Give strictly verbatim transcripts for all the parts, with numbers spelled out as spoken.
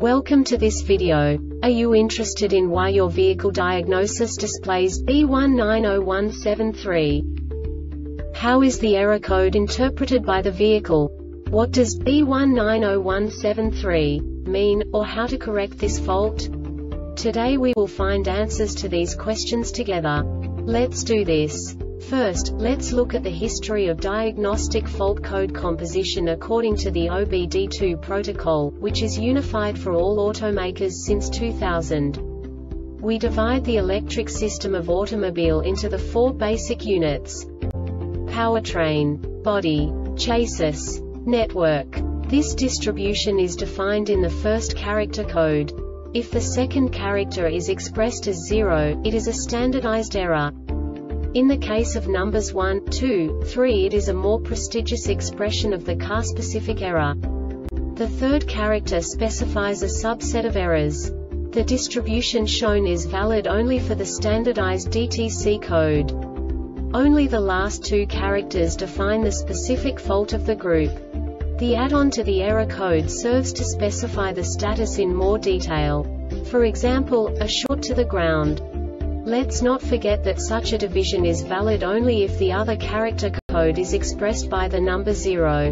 Welcome to this video. Are you interested in why your vehicle diagnosis displays B one nine zero one seven three? How is the error code interpreted by the vehicle? What does B one nine zero one seven three mean, or how to correct this fault? Today we will find answers to these questions together. Let's do this. First, let's look at the history of diagnostic fault code composition according to the O B D two protocol, which is unified for all automakers since two thousand. We divide the electric system of automobile into the four basic units: powertrain, body, chassis, network. This distribution is defined in the first character code. If the second character is expressed as zero, it is a standardized error. In the case of numbers one, two, three, it is a more prestigious expression of the car-specific error. The third character specifies a subset of errors. The distribution shown is valid only for the standardized D T C code. Only the last two characters define the specific fault of the group. The add-on to the error code serves to specify the status in more detail. For example, a short to the ground. Let's not forget that such a division is valid only if the other character code is expressed by the number zero.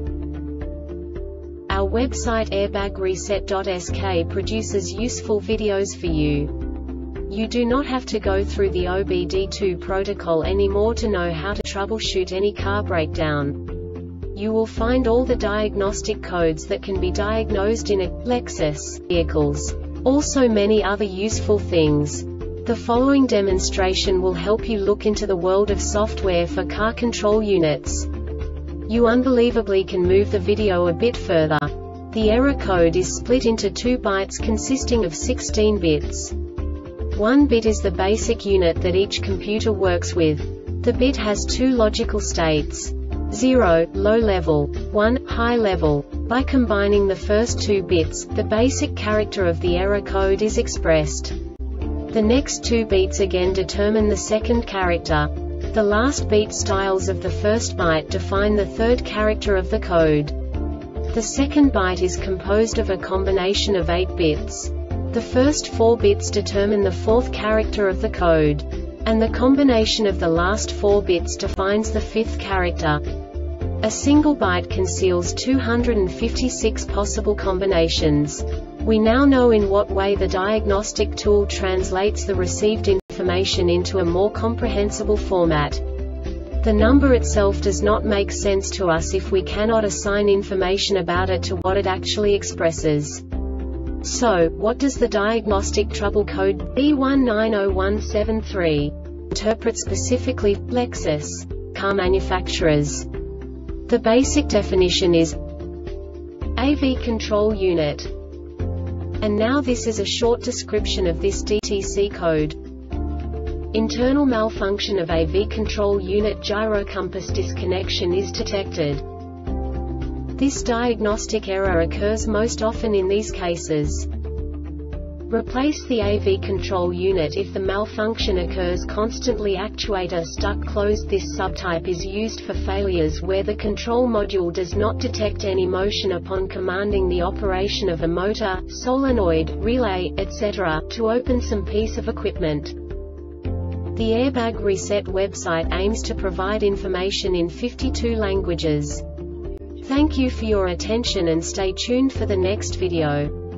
Our website airbag reset dot S K produces useful videos for you. You do not have to go through the O B D two protocol anymore to know how to troubleshoot any car breakdown. You will find all the diagnostic codes that can be diagnosed in a Lexus vehicles. Also many other useful things. The following demonstration will help you look into the world of software for car control units. You unbelievably can move the video a bit further. The error code is split into two bytes consisting of sixteen bits. One bit is the basic unit that each computer works with. The bit has two logical states: zero, low level, one, high level. By combining the first two bits, the basic character of the error code is expressed. The next two beats again determine the second character. The last beat styles of the first byte define the third character of the code. The second byte is composed of a combination of eight bits. The first four bits determine the fourth character of the code. And the combination of the last four bits defines the fifth character. A single byte conceals two hundred fifty-six possible combinations. We now know in what way the diagnostic tool translates the received information into a more comprehensible format. The number itself does not make sense to us if we cannot assign information about it to what it actually expresses. So, what does the diagnostic trouble code B one nine zero one seven three interpret specifically for Lexus car manufacturers? The basic definition is A V control unit. And now this is a short description of this D T C code. Internal malfunction of A V control unit gyro compass disconnection is detected. This diagnostic error occurs most often in these cases. Replace the A V control unit if the malfunction occurs constantly. Actuator stuck closed. This subtype is used for failures where the control module does not detect any motion upon commanding the operation of a motor, solenoid, relay, et cetera, to open some piece of equipment. The Airbag Reset website aims to provide information in fifty-two languages. Thank you for your attention and stay tuned for the next video.